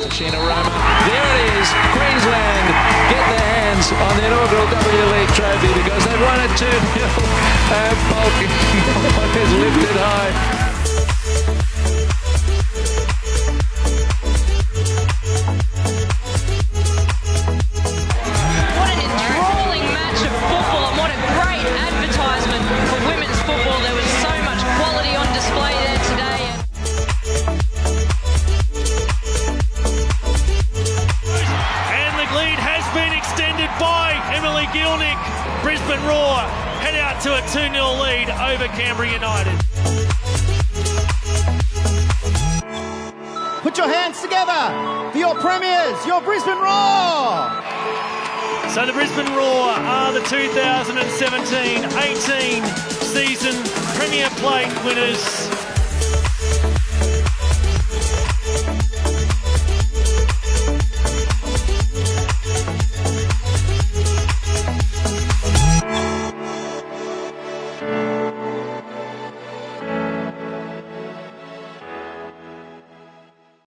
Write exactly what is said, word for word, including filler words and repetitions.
Sheena Roma. There it is. Queensland get their hands on the inaugural W League trophy because they've won it two nil. And Polkinghorne is lifted high. Brisbane Roar head out to a two nil lead over Canberra United. Put your hands together for your premiers, your Brisbane Roar! So the Brisbane Roar are the two thousand seventeen eighteen season Premier Plate winners.